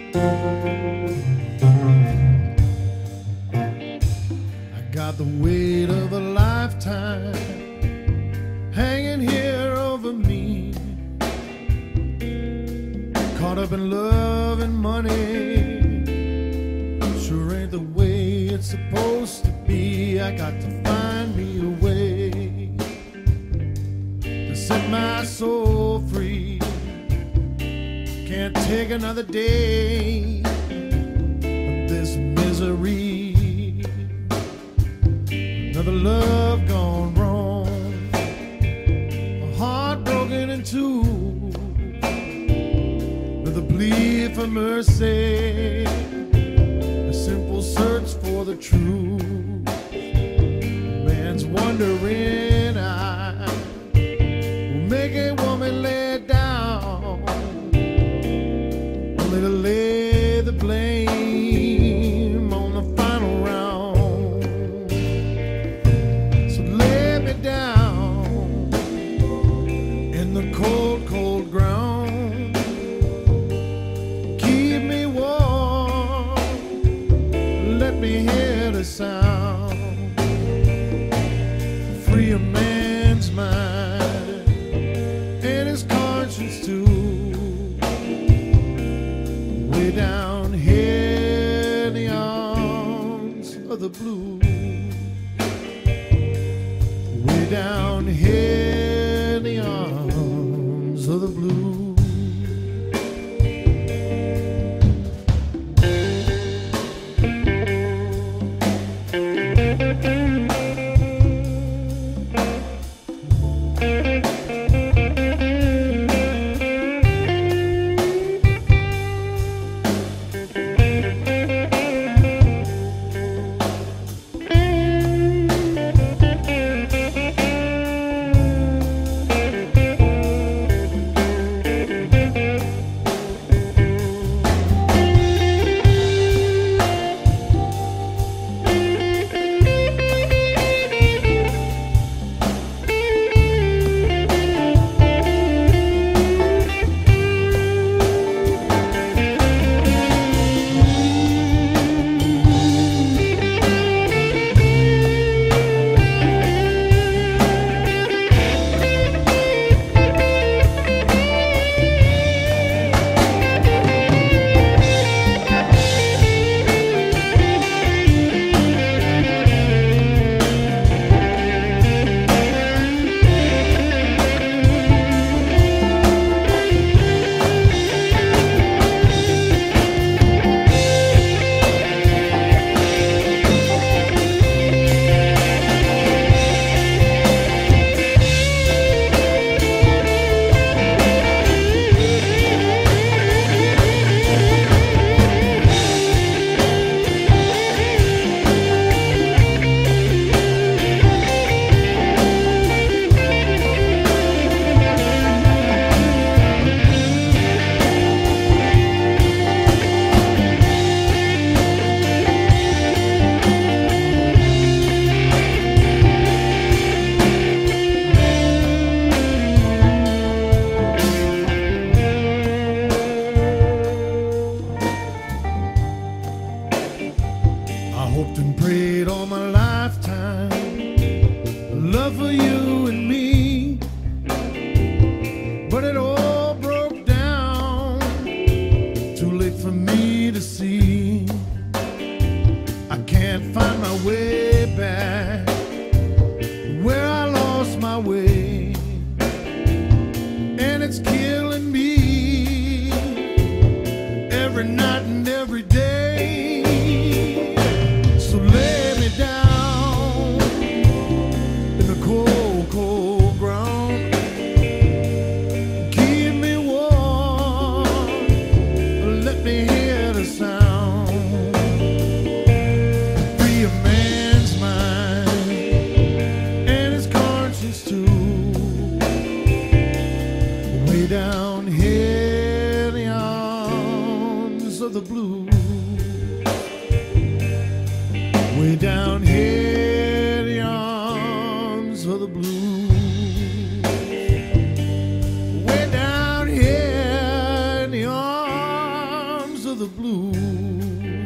I got the weight of a lifetime hanging here over me. Caught up in love and money, sure ain't the way it's supposed to be. I got to find me a way to set my soul free. Can't take another day of this misery. Another love gone wrong, a heart broken in two, with a plea for mercy, a simple search for the truth. Man's wondering eye will make a woman lay down, only to lay the blame on the final round. So lay me down in the cold, cold ground. Keep me warm, let me hear the sound. Free a man's mind and his conscience too. Way down here in the arms of the blue. Way down here in the arms of the blue. Hoped and prayed all my lifetime, love for you and me, but it all broke down, too late for me to see. I can't find my way back where I lost my way, and it's killing me every night and every day. So lay me down in the cold, cold ground. Keep me warm, let me hear the sound. Free a man's mind and his conscience too. Way down here in the arms of the blue. Way down here in the arms of the blues. Way down here in the arms of the blues.